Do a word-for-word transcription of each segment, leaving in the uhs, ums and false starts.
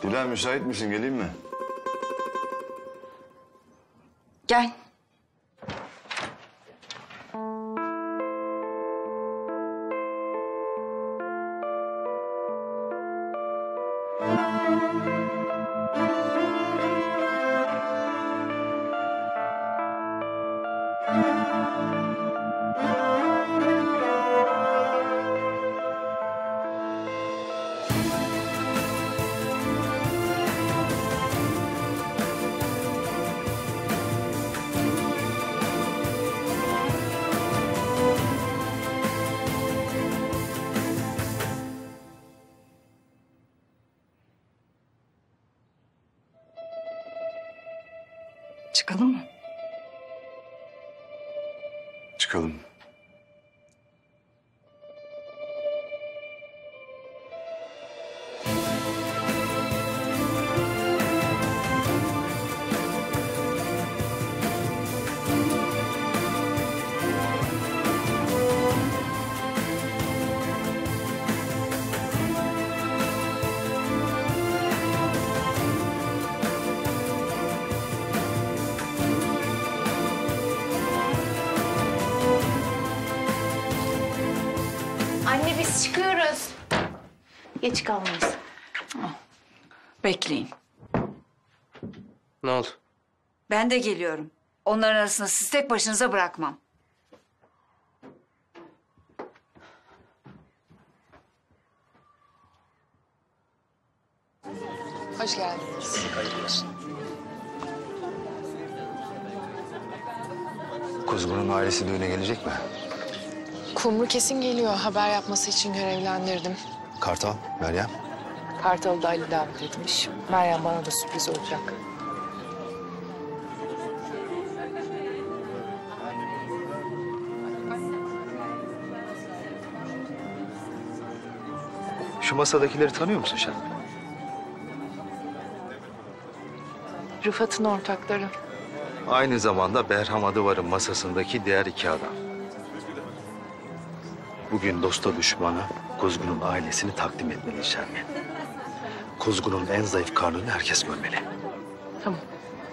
Hilal müsait misin? Geleyim mi? Gel. Çıkalım mı? Çıkalım. Anne biz çıkıyoruz. Geç kalmayız. Bekleyin. Ne oldu? Ben de geliyorum. Onların arasında sizi tek başınıza bırakmam. Hoş geldiniz. Kuzgun'un ailesi düğüne gelecek mi? Kumru kesin geliyor. Haber yapması için görevlendirdim. Kartal, Meryem. Kartal'ı da Ali davet etmiş. Meryem bana da sürpriz olacak. Şu masadakileri tanıyor musun sen? Rıfat'ın ortakları. Aynı zamanda Berham Adıvar'ın masasındaki diğer iki adam. Bugün dosta düşmana Kuzgun'un ailesini takdim etmeli Şermin. Kuzgun'un en zayıf karnını herkes görmeli. Tamam.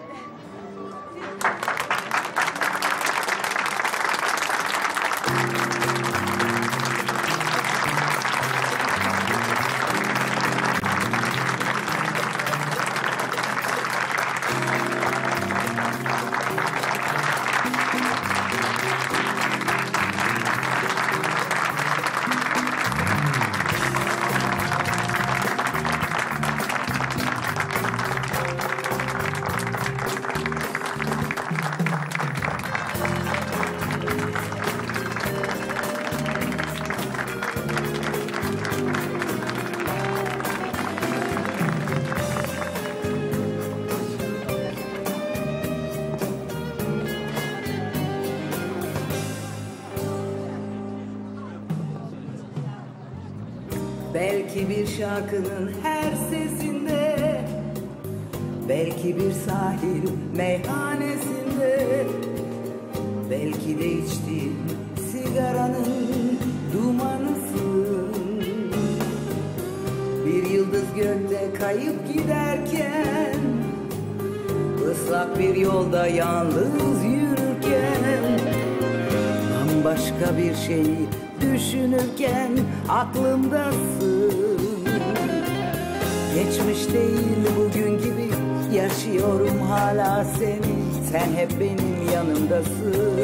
Belki bir şarkının her sesinde, belki bir sahil meyhanesinde, belki de içtiğin sigaranın dumanısın. Bir yıldız gökte kayıp giderken, ıslak bir yolda yalnız yürürken, bambaşka bir şeyi düşünürken aklımdasın. Geçmiş değil bugün gibi yaşıyorum hala seni. Sen hep benim yanımdasın.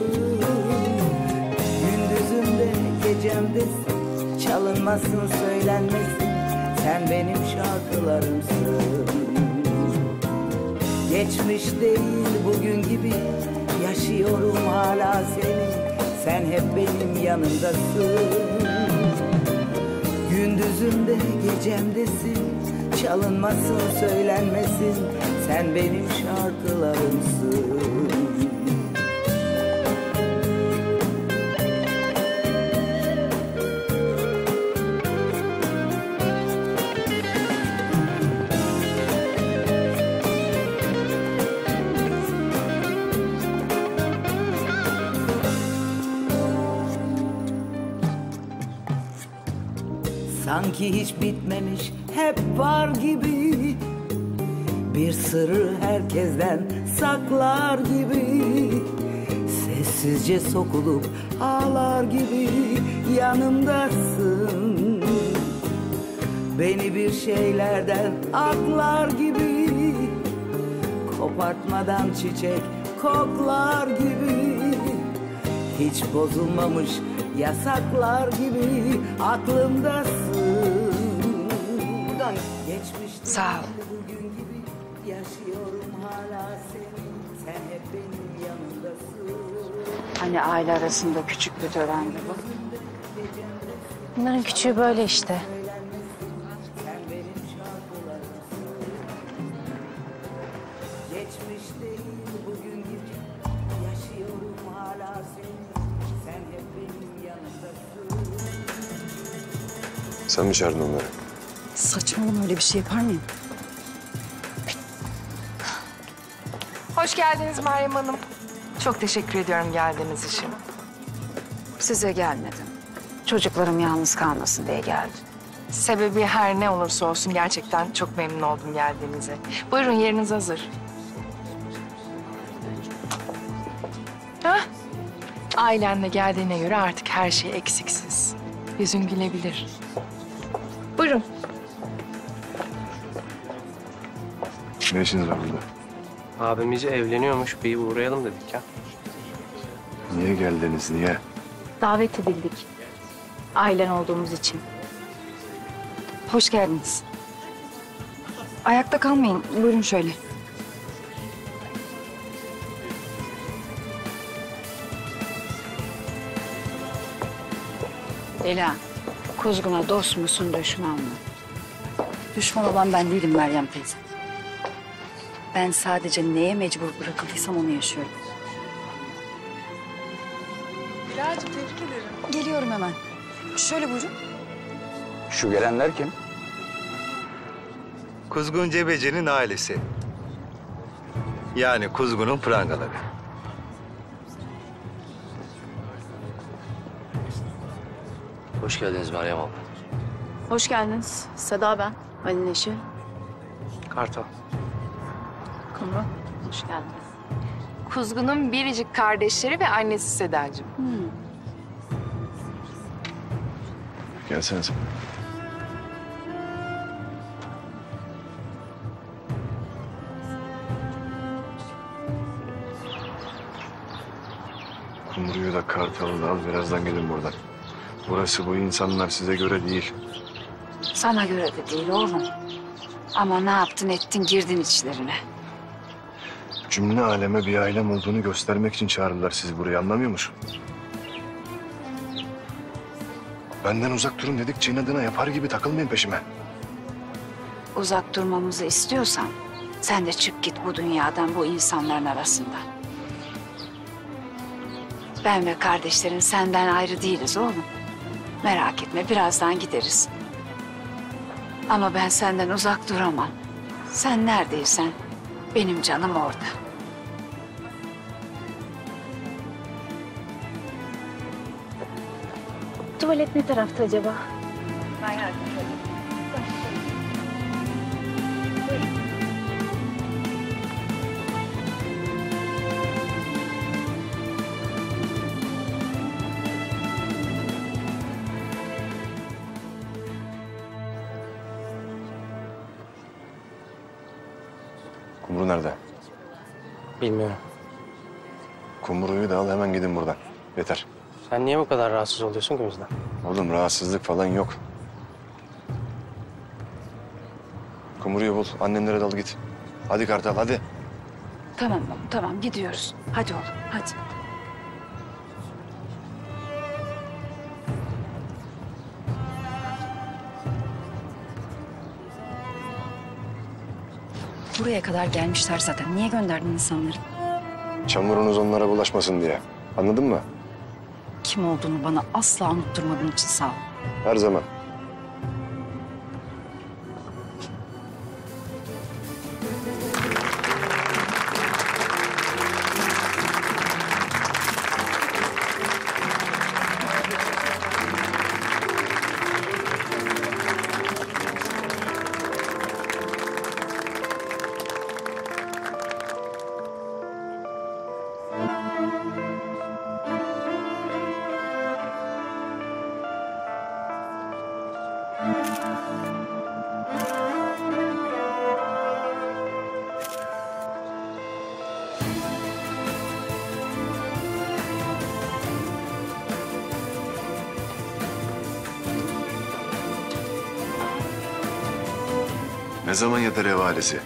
Gündüzümde gecemdesin. Çalınmasın söylenmesin. Sen benim şarkılarımsın. Geçmiş değil bugün gibi yaşıyorum hala seni. Sen hep benim yanımdasın. Gündüzümde gecemdesin. Çalınmasın söylenmesin. Sen benim şarkılarımsın. Sanki hiç bitmemiş hep var gibi. Bir sırrı herkesten saklar gibi. Sessizce sokulup ağlar gibi yanımdasın. Beni bir şeylerden aklar gibi. Kopartmadan çiçek koklar gibi. Hiç bozulmamış yasaklar gibi aklımdasın. Geçmişte Sağ ol. bugün gibi yaşıyorum hala seni. Sen hep benim yanımdasın. Hani aile arasında küçük bir törendi bu. Bunların küçüğü böyle işte. Sen benim şarkılarımsın. Geçmiş değil bugün gibi yaşıyorum hala seni. Sen hep benim yanımdasın. Sen mi çağırdın onları? Saçmalama, öyle bir şey yapar mıyım? Hoş geldiniz Meryem Hanım. Çok teşekkür ediyorum geldiğiniz için. Size gelmedim. Çocuklarım yalnız kalmasın diye geldim. Sebebi her ne olursa olsun gerçekten çok memnun oldum geldiğinize. Buyurun, yeriniz hazır. Hah, ailenle geldiğine göre artık her şey eksiksiz. Yüzün gülebilir. Buyurun. Ne işiniz var burada? Abimiz evleniyormuş. Bir uğrayalım dedik ya. Niye geldiniz, niye? Davet edildik. Ailen olduğumuz için. Hoş geldiniz. Ayakta kalmayın. Buyurun şöyle. Ela, Kuzgun'a dost musun, düşman mı? Düşman olan ben değilim Meryem teyze. Ben sadece neye mecbur bırakıldıysam onu yaşıyorum. Bilal'cim tebrik ederim. Geliyorum hemen. Şöyle buyurun. Şu gelenler kim? Kuzgun Cebeci'nin ailesi. Yani Kuzgun'un prangaları. Hoş geldiniz Meryem abla. Hoş geldiniz. Seda ben. Ali'nin eşi. Kartal. Kumru. Hoş geldiniz. Kuzgun'un biricik kardeşleri ve annesi Sedacığım. Gelsene sen. Kumru'yu da Kartal'ı da al, birazdan gidin buradan. Burası, bu insanlar size göre değil. Sana göre de değil oğlum. Ama ne yaptın ettin, girdin içlerine. Cümle aleme bir ailem olduğunu göstermek için çağırdılar sizi buraya, anlamıyor musun? Benden uzak durun dedikçe inadına yapar gibi takılmayın peşime. Uzak durmamızı istiyorsan sen de çık git bu dünyadan, bu insanların arasından. Ben ve kardeşlerin senden ayrı değiliz oğlum. Merak etme, birazdan gideriz. Ama ben senden uzak duramam. Sen neredeysen benim canım orada. Tuvalet ne tarafta acaba? Kumru nerede? Bilmiyorum. Kumru'yu da al, hemen gidin buradan. Yeter. Sen niye bu kadar rahatsız oluyorsun ki bizden? Oğlum rahatsızlık falan yok. Kumru'yu bul, annemlere dal git. Hadi Kartal, hadi. Tamam oğlum, tamam gidiyoruz. Hadi oğlum, hadi. Buraya kadar gelmişler zaten. Niye gönderdin insanları? Çamurunuz onlara bulaşmasın diye. Anladın mı? Kim olduğunu bana asla unutturmadığın için sağ ol. Her zaman. Ne zaman yeter ev ailesi?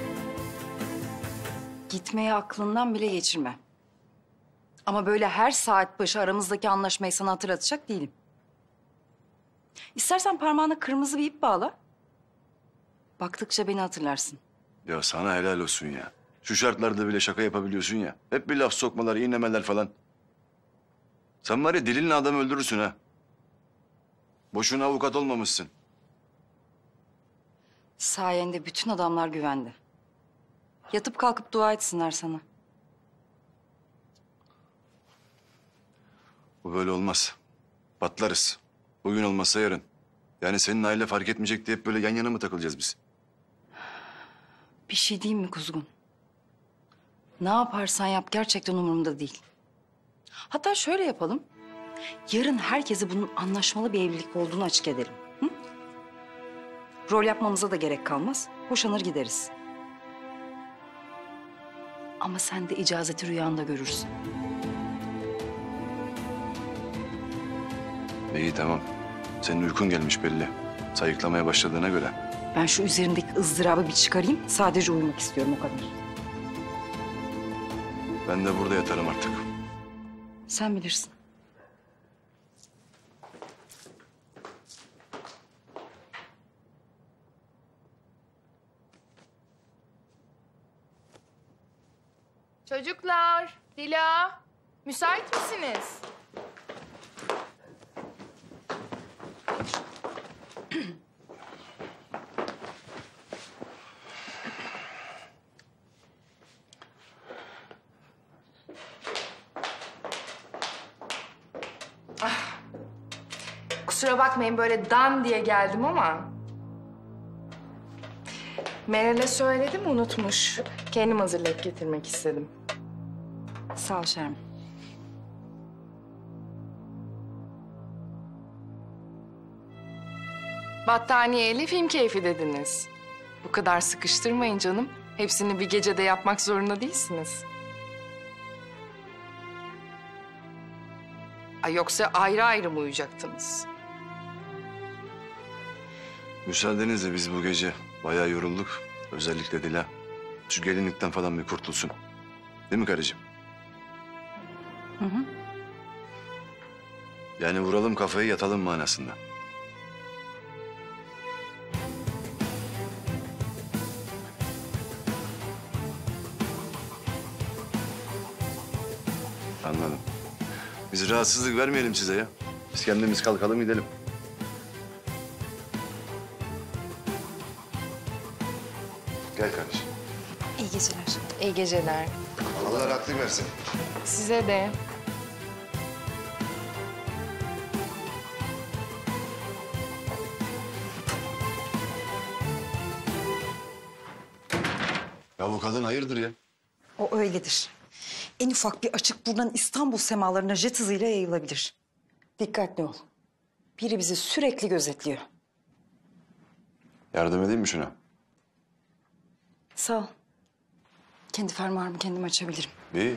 Gitmeyi aklından bile geçirme. Ama böyle her saat başı aramızdaki anlaşmayı sana hatırlatacak değilim. İstersen parmağına kırmızı bir ip bağla. Baktıkça beni hatırlarsın. Ya sana helal olsun ya. Şu şartlarda bile şaka yapabiliyorsun ya. Hep bir laf sokmalar, iğnemeler falan. Sen var ya dilinle adam öldürürsün ha. Boşuna avukat olmamışsın. Sayende bütün adamlar güvende. Yatıp kalkıp dua etsinler sana. Bu böyle olmaz. Patlarız. Bugün olmazsa yarın. Yani senin aile fark etmeyecek diye hep böyle yan yana mı takılacağız biz? Bir şey diyeyim mi Kuzgun? Ne yaparsan yap gerçekten umurumda değil. Hatta şöyle yapalım. Yarın herkese bunun anlaşmalı bir evlilik olduğunu açık edelim. Hı? Rol yapmamıza da gerek kalmaz. Boşanır gideriz. Ama sen de icazeti rüyanda görürsün. İyi tamam. Senin uykun gelmiş belli. Sayıklamaya başladığına göre. Ben şu üzerindeki ızdırabı bir çıkarayım. Sadece uyumak istiyorum o kadar. Ben de burada yatarım artık. Sen bilirsin. Çocuklar, Dila, müsait misiniz? Ah, kusura bakmayın böyle dan diye geldim ama... Meral'e söyledim unutmuş. Kendim hazırlayıp getirmek istedim. Sağ ol Şermin. Battaniyeyle film keyfi dediniz. Bu kadar sıkıştırmayın canım. Hepsini bir gecede yapmak zorunda değilsiniz. Ay yoksa ayrı ayrı mı uyuyacaktınız? Müsaadenizle biz bu gece bayağı yorulduk. Özellikle Dila. Şu gelinlikten falan bir kurtulsun. Değil mi karıcığım? Hı hı. Yani vuralım kafayı yatalım manasında. Anladım. Biz rahatsızlık vermeyelim size ya. Biz kendimiz kalkalım gidelim. Gel kardeşim. İyi geceler. İyi geceler. Allah rahatlık versin. Size de. Ya bu kadın hayırdır ya? O öyledir. En ufak bir açık buradan İstanbul semalarına jet hızıyla yayılabilir. Dikkatli ol. Biri bizi sürekli gözetliyor. Yardım edeyim mi şuna? Sağ ol. Kendi fermuarımı kendim açabilirim. İyi.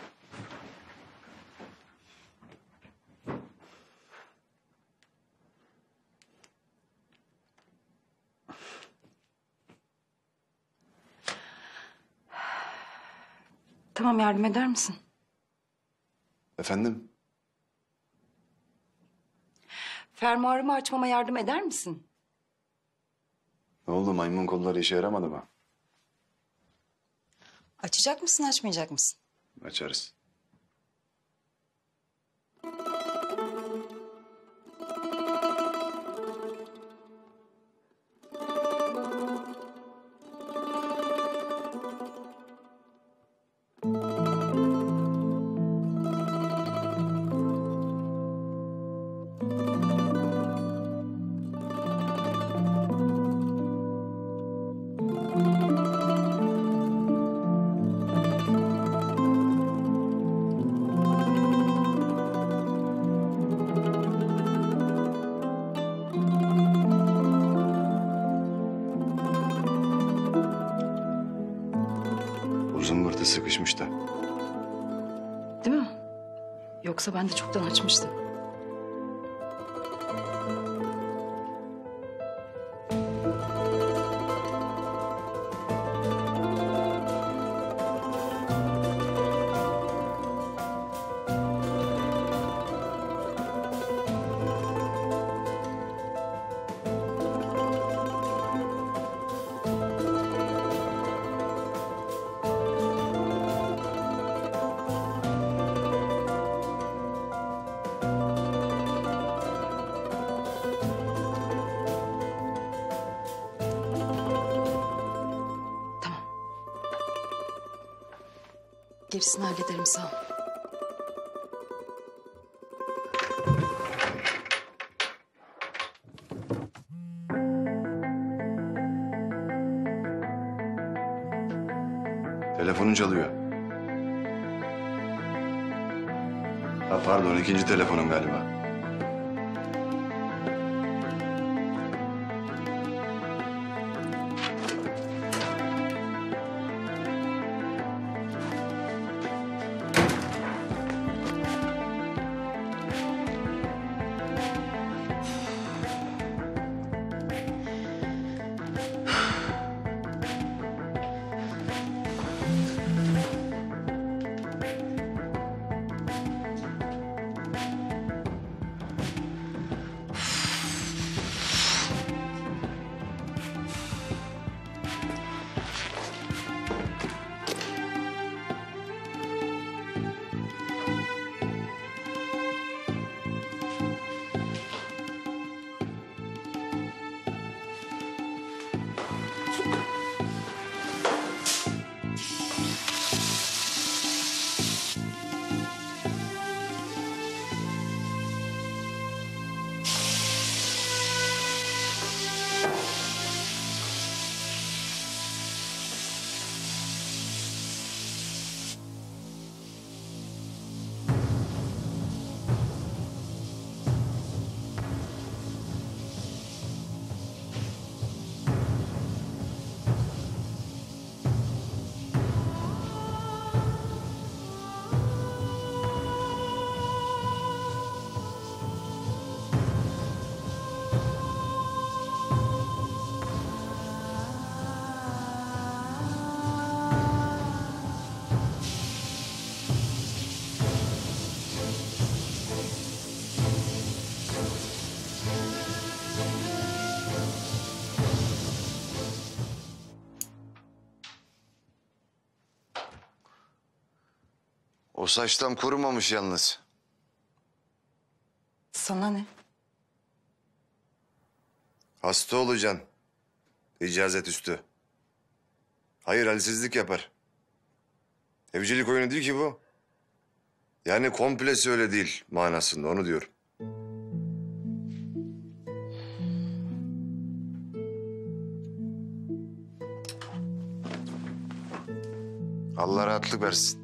Tamam, yardım eder misin? Efendim? Fermuarımı açmama yardım eder misin? Ne oldu, maymun kolları işe yaramadı mı? Açacak mısın, açmayacak mısın? Açarız. Zımbırtı sıkışmış da. Değil mi? Yoksa ben de çoktan açmıştım. Gerisini hallederim sağ ol. Telefonun çalıyor. Ha pardon, ikinci telefonun galiba. O saç tam kurumamış yalnız. Sana ne? Hasta olacaksın. İcazet üstü. Hayır, halsizlik yapar. Evcilik oyunu değil ki bu. Yani komplesi öyle değil manasında, onu diyorum. Allah rahatlık versin.